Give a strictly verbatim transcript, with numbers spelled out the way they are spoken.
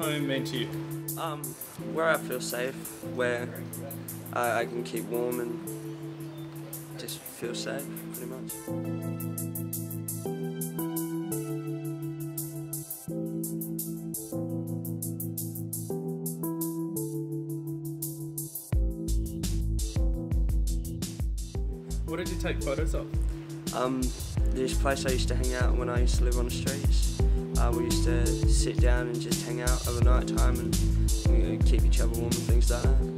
home mean to you? Um, where I feel safe, where I, I can keep warm and just feel safe, pretty much. What did you take photos of? Um, this place I used to hang out when I used to live on the streets. Uh, we used to sit down and just hang out over night time and you know, keep each other warm and things like that.